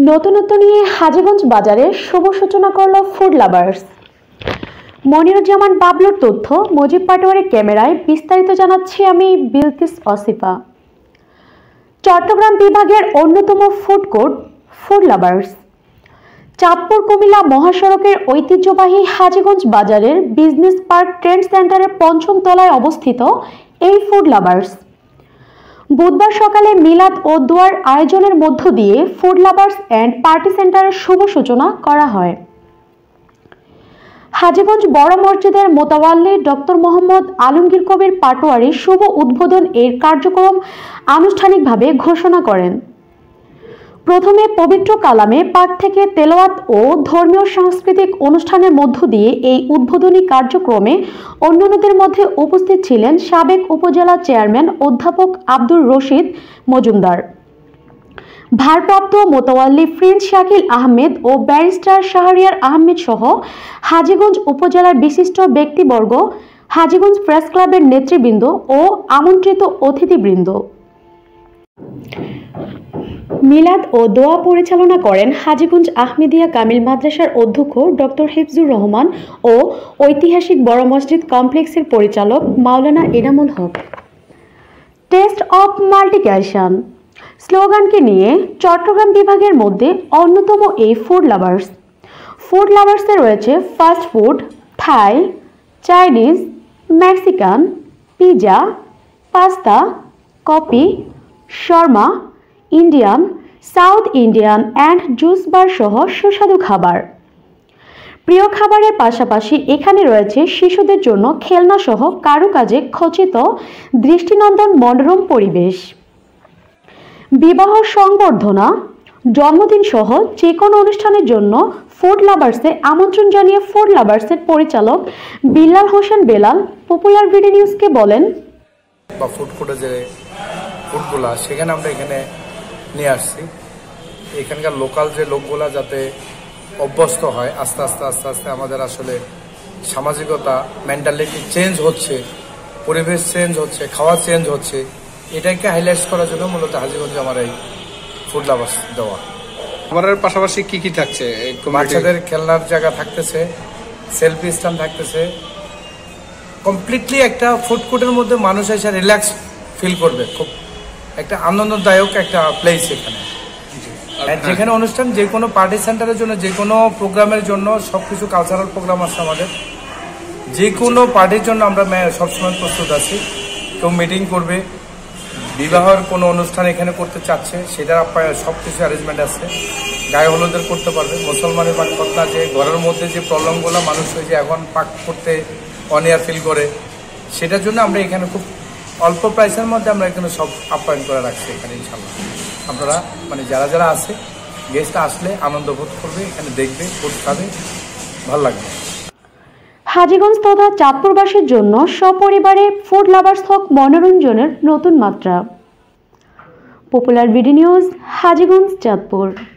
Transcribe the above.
নতুনত্ব নিয়ে হাজীগঞ্জ বাজারে শুভ সূচনা করল ফুড লাভার্স। মনিরুজ্জামান বাবলুর তথ্য, মুজিব পাটোয়ারির ক্যামেরায় বিস্তারিত জানাচ্ছি আমি বিলকিস অসিফা। চট্টগ্রাম বিভাগের অন্যতম food court food lovers. Chandpur Cumilla মহাসড়কের ঐতিহ্যবাহী হাজীগঞ্জ বাজারের বিজনেস পার্ক ট্রেড সেন্টারের পঞ্চম তলায় অবস্থিত এই ফুড লাভার্স বুধবার সকালে মিলাদ ও দোয়ার আয়োজনের মধ্য দিয়ে ফুড লাভার্স অ্যান্ড পার্টি সেন্টারের শুভ সূচনা করা হয়। হাজীগঞ্জ বড় মসজিদের মোতাওয়াল্লি ডক্টর মোহাম্মদ আলমগীর কবির পাটোয়ারি শুভ উদ্বোধন এর কার্যক্রম আনুষ্ঠানিকভাবে ঘোষণা করেন। প্রথমে পবিত্র কালামে পাক থেকে তেলাওয়াত ও ধর্মীয় সাংস্কৃতিক অনুষ্ঠানের মধ্য দিয়ে এই উদ্বোধনী কার্যক্রমে অন্যান্যদের মধ্যে উপস্থিত ছিলেন সাবেক উপজেলা চেয়ারম্যান অধ্যাপক আব্দুর রশিদ মজুমদার, ভারপ্রাপ্ত মোতাওয়াল্লি প্রিন্স শাকিল আহমেদ ও ব্যারিস্টার শাহরিয়ার আহমেদ সহ হাজীগঞ্জ উপজেলার বিশিষ্ট ব্যক্তিবর্গ, হাজীগঞ্জ প্রেস ক্লাবের নেতৃবৃন্দ ও আমন্ত্রিত অতিথিবৃন্দ। মিলাদ ও দোয়া পরিচালনা করেন হাজীগঞ্জ আহমেদিয়া কামিল মাদ্রাসার অধ্যক্ষ ডক্টর হিফজুর রহমান ও ঐতিহাসিক বড় মসজিদ কমপ্লেক্সের পরিচালক Maulana Enamul Haque. Taste of multicuisine স্লোগানকে নিয়ে চট্টগ্রাম বিভাগের মধ্যে অন্যতম এই ফুড লাভার্স। ফুড লাভার্সে রয়েছে fast food, Thai, Chinese, Mexican, pizza, pasta, coffee, শর্মা, Indian, south Indian and juice bar সহ সুস্বাদু খাবার। প্রিয় খাবারের পাশাপাশি এখানে রয়েছে শিশুদের জন্য খেলনা সহ কারুকাজে খচিত দৃষ্টিনন্দন মনোরম পরিবেশ। বিবাহ সংবর্ধনা, জন্মদিন সহ যে কোনো অনুষ্ঠানের জন্য ফুড লাভার্সে আমন্ত্রণ জানিয়ে ফুড লাভার্সের পরিচালক বিল্লাল হোসেন বেলাল পপুলার বিডি নিউজকে বলেন, ফুড কোর্টে যে ফুডগুলা সেখানে আমরা এখানে নিয়ে আসছি। এখানকার লোকাল যে লোকগুলা যাতে অভ্যস্ত হয়, আস্তে আস্তে আস্তে আস্তে আমাদের আসলে সামাজিকতা মেন্টালিটি চেঞ্জ হচ্ছে, পরিবেশ চেঞ্জ হচ্ছে, খাওয়া চেঞ্জ হচ্ছে, এটাকে হাইলাইট করার জন্য মূলত হাজীগঞ্জে আমার এই ফুড লাভার্স দেওয়া। খাবারের পাশাপাশি কি কি থাকছে? বাচ্চাদের খেলনার জায়গা থাকতেছে, সেলফি স্ট্যান্ড থাকতেছে। কমপ্লিটলি একটা ফুড কোর্টের মধ্যে মানুষ এসে রিল্যাক্স ফিল করবে, খুব একটা আনন্দদায়ক একটা প্লেস এখানে। যেখানে অনুষ্ঠান, যে কোনো পার্টি সেন্টারের জন্য, যে কোনো প্রোগ্রামের জন্য সবকিছু কালচারাল প্রোগ্রাম আছে আমাদের, যে কোনো পার্টির জন্য আমরা সবসময় প্রস্তুত আছি। কেউ মিটিং করবে, বিবাহের কোনো অনুষ্ঠান এখানে করতে চাচ্ছে, সেটার সবকিছু অ্যারেঞ্জমেন্ট আছে। গায়ে হলুদের করতে পারবে, মুসলমানের পাক খতনা, যে ঘরের মধ্যে যে প্রবলেমগুলো মানুষ হয়েছে এখন পাক করতে অনিয়ার ফিল করে, সেটার জন্য আমরা এখানে খুব অল্প প্রাইসের মধ্যে আমরা এখানে সব আপ্যায়ন করে রাখছি এখানে। ইনশাল্লাহ আপনারা যারা যারা আছে গেস্ট আসলে আনন্দ বোধ করবে, এখানে দেখবে, ফুড খাবে, ভালো লাগবে। হাজীগঞ্জ তথা চাঁদপুরবাসীর জন্য সপরিবারে ফুড লাভার্স হক মনোরঞ্জনের নতুন মাত্রা। Popular BD news, Hajiganj, Chandpur.